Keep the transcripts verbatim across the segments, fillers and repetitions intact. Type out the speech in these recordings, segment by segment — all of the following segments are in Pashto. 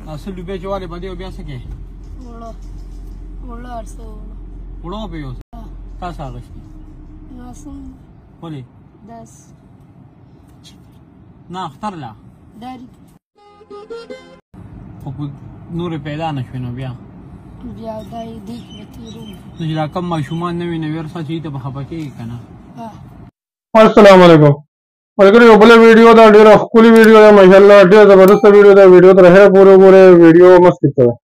اصل روپے چواله باندې بیا څه کې وړه وړه ارسو وړو په یو تاسو اغشتي ناسم ولې داس نه اختر لا داري خو نور پیدا نشوي نو بیا بیا دای دی کتیرو نو چې راکم ماشومان نوي نوي ورسا چې ته په خپه کېږي که نه السلام علیکم ملګري یو بله ویډیو ده ډېره ښکلې ویډیو ده ماشاءالله ډېره زبردسته ویډیو ده ویډیو تر اخره پورې وګورئ ویډیو مست کړئ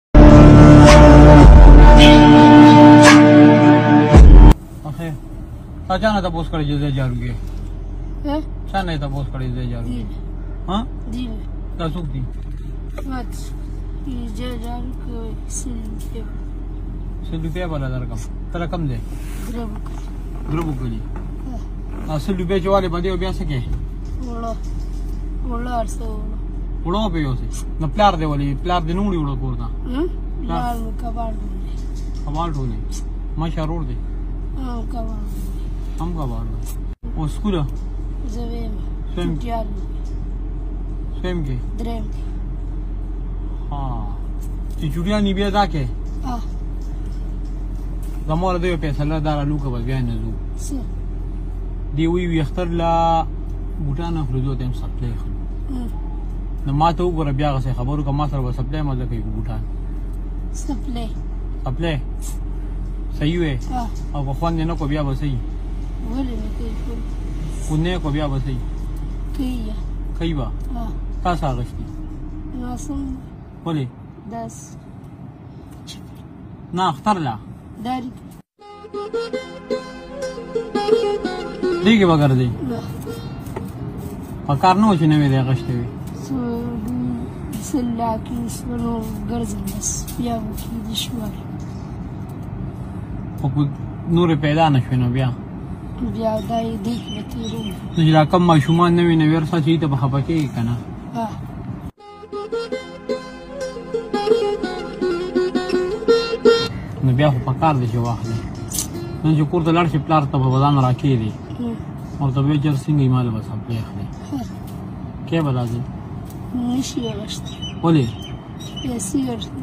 اخر تا چا نه تپوس کړی چې زه جارو کې ها چا نه تپوس کړی زه جارو کې ها دی دا څوک دي مات یې جارو کوي سل سل روپیا بلا درکم ته رقم دی ګرب ګرب وکړي اصل روپیا چواله باندې بیا څه کې وړه وړه ارسو وړو په یو څه نو پلار دی ولې پلار دی نوړي وړو کور ته لال کباړ کباړ ټولې ماشا روډ دی او کباړ هم کباړ او سکول زویم سویم چټیال سویم کې درم ها چې چوډیا نی بیا دا کې اه زموږ د پیسې له دار لوکه بس بیا نه زو س دی وی وی اختر لا بوټانه خلودو تم سپلای نو ما ته وګوره بیا غسه خبرو که ما سره به سپلای مزه کوي بوټان سپلای سپلای صحیح وي او په خوان نه کو بیا به صحیح ولې نه کوي کو نه کو بیا به صحیح کوي کوي با تاسو اغشتي ناسم ولې داس نه اختر لا داري دیگه بگر دی پکار نو چې نوې دی غشته وي سو سلاکی سلو ګرځم بس بیا وکړي د شوار خو نور پیدا نشوي نو بیا بیا دای دی کتیرو نو چې راکم ماشومان نوي نوي ورسا چې ته په خپه کېږي که نه نو بیا خو پکار دی چې واخلې نن چې کور ته لاړ شي پلار ته به ځان راکېږدي ورته به چېر څنګه یې ماله به سپلۍ اخلي کې به راځي نشي اغشتی ولې پیسې ورته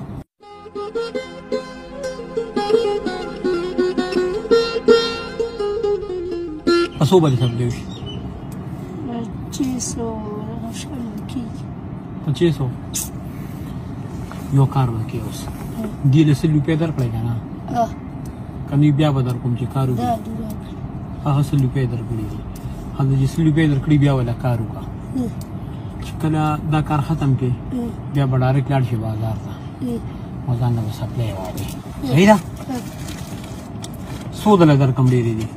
په څو بجې سپلۍ وشي پچیس سو شل کېږي پچیس سو یو کار به کې اوس دې له سل روپۍ درکړی که نه که نه بیا به در کوم چې کار وکړي هغه سل روپۍ درکړي دي هلته چې سل روپۍ درکړي بیا وله کار وکړه چې کله دا کار ختم کړې بیا به ډایرکټ لاړ شي بازار ته او ځان له به سپلۍ واخلي صحیح ده څو دله درکړم ډېرې دي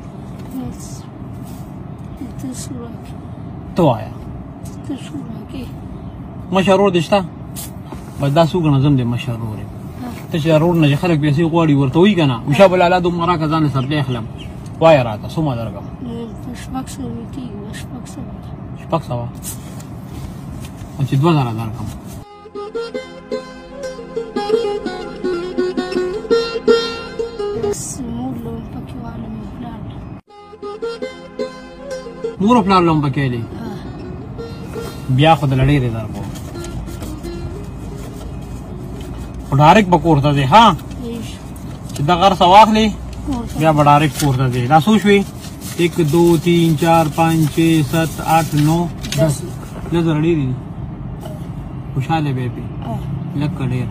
ته وایه مشر ورور دې شته بس دا څو ګڼه زم دی مشر ورور یم ته چې دا روډ نه چې خلک پیسې غواړي ورته وایي که نه وشا به لالا دومره راکړه ځان له سپلۍ اخلم وایه راته څومره درکړم شپږ سوه کېږي شپږ سوه شپږ سوه او چې دوه زره درکړم مور او پلار له هم پکې دی بیا خو دله ډېرې درکړو خو ډایرکټ به کور ته ځې ها چې دغه هر څه واخلې بیا به ډایرکټ کور ته ځې دا څو شوې ایک دو تین چار پانچ چھ سات آٹھ نو دس لږ زره ډېرې دي خوشحاله به یې پرې لږ که ډېر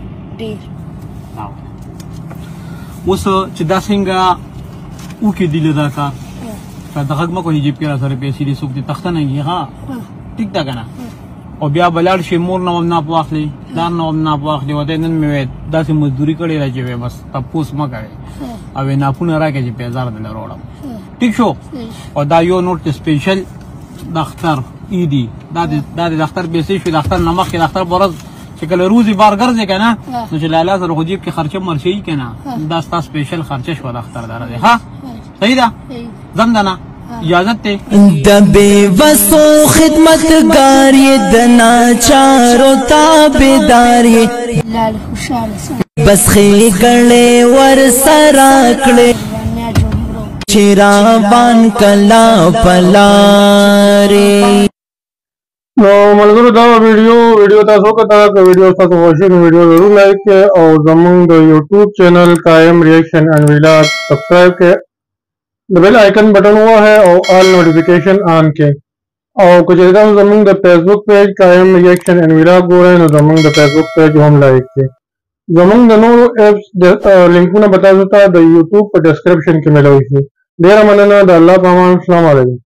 اوس چې دا څنګه وکړې دي له دا کار د غږ مه کوي جیب کې را سره پیسې دي څوک دې تخته نه کړي ها ټیک ده که نه او بیا به لاړ شي مور نه هم ناپ واخلي پلار نه هم ناپ واخلي ورته نن مې وایي داسې مزدوري کړې ده چې وایي بس تپوس مه کوئ او وایي ناپونه راکړئ چې پیزار دله راوړم ټیک شو او دا یو نوټ چې سپیشل د اختر ای دي دا د د اختر پیسې شوې د اختر نه مخکې د اختر په ورځ چې کله روزي بار ګرځې که نه نو چې لالا سره خو جیب کې خرچه مرچوي که نه دا ستا سپیشل خرچه شوه د اختر دره دی ها صحیح ده ځم ده نه اجازت ته د بے وسو خدمتگار یہ د ناچارو تابعدار یہ لال خوشاله بس خېګړې ور سره کړې چیرې بان کلا پلارې نو ملګرو دا ویډیو ویډیو تاسو کته دا ویډیو تاسو خوښی نو ویډیو ضرور لایک کړئ او زموږ د یوټیوب چینل قائم ریاکشن اینڈ ویلاګ سبسکرائب کړئ د بیل آیکن بٹن ہوا ہے اور آل نوٹیفیکیشن آن کے اور کچھ ایسا زمین دا فیس بک پیج قائم ریاکشن اینڈ ویلاگ ہو رہے ہیں زمین دا فیس بک پیج ہم لائک کے زمین دا نور ایپس لنکوں نے بتا دیتا ہے دا یوٹیوب پر ڈسکرپشن کے ملا ہوئی دیر مننا دا اللہ پامان السلام علیکم